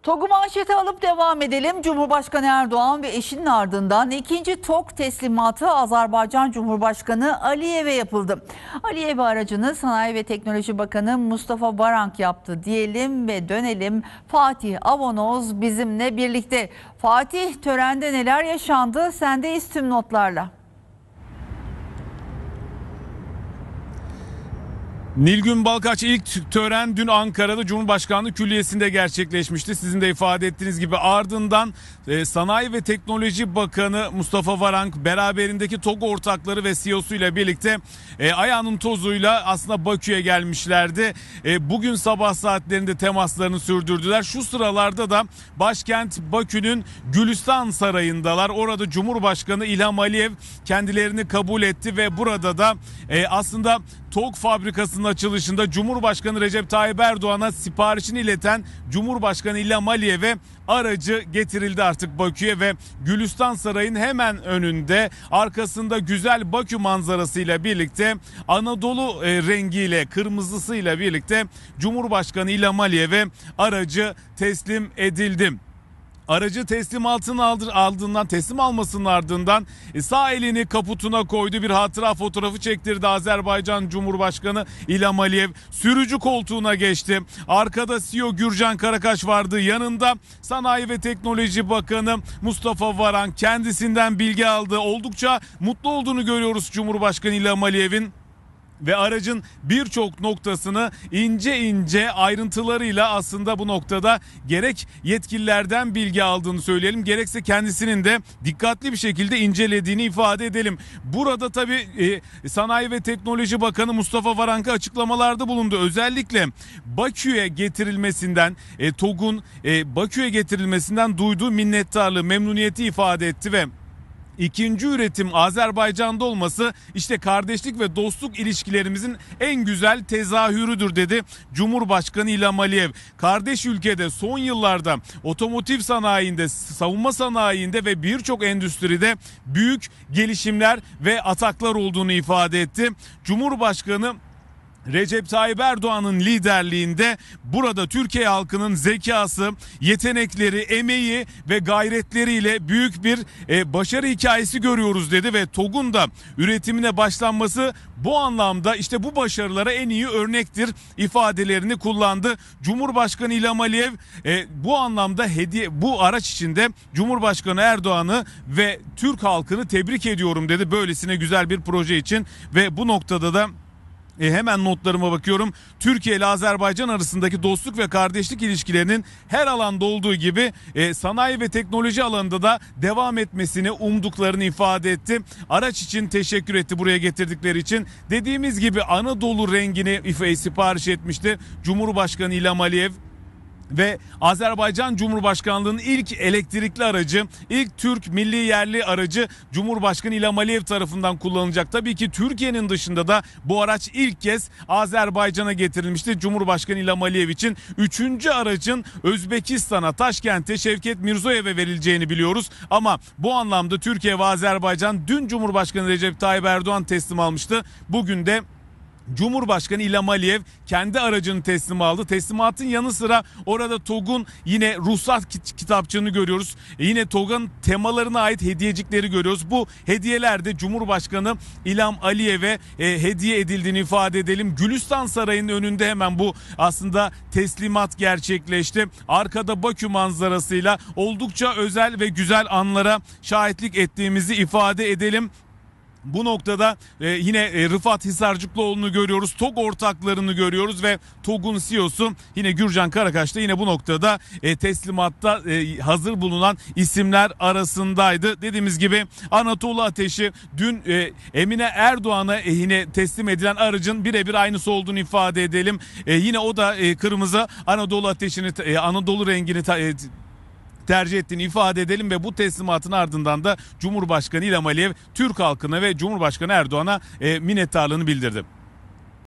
TOG'u manşete alıp devam edelim. Cumhurbaşkanı Erdoğan ve eşinin ardından ikinci TOG teslimatı Azerbaycan Cumhurbaşkanı Aliyev'e yapıldı. Aliyev aracını Sanayi ve Teknoloji Bakanı Mustafa Varank yaptı diyelim ve dönelim. Fatih Avonoz bizimle birlikte. Fatih, törende neler yaşandı? Sendeyiz tüm notlarla. Nilgün Balkaç, ilk tören dün Ankara'da Cumhurbaşkanlığı Külliyesi'nde gerçekleşmişti. Sizin de ifade ettiğiniz gibi ardından Sanayi ve Teknoloji Bakanı Mustafa Varank beraberindeki TOG ortakları ve CEO'su ile birlikte ayağının tozuyla aslında Bakü'ye gelmişlerdi. Bugün sabah saatlerinde temaslarını sürdürdüler. Şu sıralarda da başkent Bakü'nün Gülistan Sarayı'ndalar. Orada Cumhurbaşkanı İlham Aliyev kendilerini kabul etti ve burada da aslında TOG fabrikasının açılışında Cumhurbaşkanı Recep Tayyip Erdoğan'a siparişini ileten Cumhurbaşkanı İlham Aliyev'e aracı getirildi artık Bakü'ye ve Gülistan Sarayı'nın hemen önünde, arkasında güzel Bakü manzarasıyla birlikte, Anadolu rengiyle, kırmızısıyla birlikte Cumhurbaşkanı İlham Aliyev'e aracı teslim edildi. Aracı teslim almasının ardından sağ elini kaputuna koydu, bir hatıra fotoğrafı çektirdi Azerbaycan Cumhurbaşkanı İlham Aliyev. Sürücü koltuğuna geçti. Arkada CEO Gürcan Karakaş vardı. Yanında Sanayi ve Teknoloji Bakanı Mustafa Varank, kendisinden bilgi aldı. Oldukça mutlu olduğunu görüyoruz Cumhurbaşkanı İlham Aliyev'in. Ve aracın birçok noktasını ince ayrıntılarıyla aslında bu noktada gerek yetkililerden bilgi aldığını söyleyelim, gerekse kendisinin de dikkatli bir şekilde incelediğini ifade edelim. Burada tabii Sanayi ve Teknoloji Bakanı Mustafa Varank'a açıklamalarda bulundu. Özellikle Bakü'ye getirilmesinden, TOG'un Bakü'ye getirilmesinden duyduğu minnettarlığı, memnuniyeti ifade etti ve İkinci üretim Azerbaycan'da olması işte kardeşlik ve dostluk ilişkilerimizin en güzel tezahürüdür dedi Cumhurbaşkanı İlham Aliyev. Kardeş ülkede son yıllarda otomotiv sanayinde, savunma sanayinde ve birçok endüstride büyük gelişimler ve ataklar olduğunu ifade etti. Cumhurbaşkanı Recep Tayyip Erdoğan'ın liderliğinde burada Türkiye halkının zekası, yetenekleri, emeği ve gayretleriyle büyük bir başarı hikayesi görüyoruz dedi ve TOG'un da üretimine başlanması bu anlamda işte bu başarılara en iyi örnektir ifadelerini kullandı. Cumhurbaşkanı İlham Aliyev bu anlamda bu araç içinde Cumhurbaşkanı Erdoğan'ı ve Türk halkını tebrik ediyorum dedi böylesine güzel bir proje için ve bu noktada da hemen notlarıma bakıyorum. Türkiye ile Azerbaycan arasındaki dostluk ve kardeşlik ilişkilerinin her alanda olduğu gibi sanayi ve teknoloji alanında da devam etmesini umduklarını ifade etti. Araç için teşekkür etti, buraya getirdikleri için. Dediğimiz gibi Anadolu rengini sipariş etmişti Cumhurbaşkanı İlham Aliyev. Ve Azerbaycan Cumhurbaşkanlığı'nın ilk elektrikli aracı, ilk Türk milli yerli aracı Cumhurbaşkanı İlham Aliyev tarafından kullanılacak. Tabii ki Türkiye'nin dışında da bu araç ilk kez Azerbaycan'a getirilmişti Cumhurbaşkanı İlham Aliyev için. Üçüncü aracın Özbekistan'a, Taşkent'e Şevket Mirzoyev'e verileceğini biliyoruz. Ama bu anlamda Türkiye ve Azerbaycan dün Cumhurbaşkanı Recep Tayyip Erdoğan teslim almıştı. Bugün de Cumhurbaşkanı İlham Aliyev kendi aracını teslim aldı. Teslimatın yanı sıra orada TOG'un yine ruhsat kitapçığını görüyoruz. Yine TOG'un temalarına ait hediyecikleri görüyoruz. Bu hediyeler de Cumhurbaşkanı İlham Aliyev'e hediye edildiğini ifade edelim. Gülistan Sarayı'nın önünde hemen bu aslında teslimat gerçekleşti. Arkada Bakü manzarasıyla oldukça özel ve güzel anlara şahitlik ettiğimizi ifade edelim. Bu noktada yine Rıfat Hisarcıklıoğlu'nu görüyoruz. TOG ortaklarını görüyoruz ve TOG'un CEO'su yine Gürcan Karakaş da yine bu noktada teslimatta hazır bulunan isimler arasındaydı. Dediğimiz gibi Anadolu Ateşi dün Emine Erdoğan'a yine teslim edilen aracın birebir aynısı olduğunu ifade edelim. Yine o da kırmızı Anadolu Ateşi'ni, Anadolu rengini tercih ettiğini ifade edelim ve bu teslimatın ardından da Cumhurbaşkanı İlham Aliyev Türk halkına ve Cumhurbaşkanı Erdoğan'a minnettarlığını bildirdi.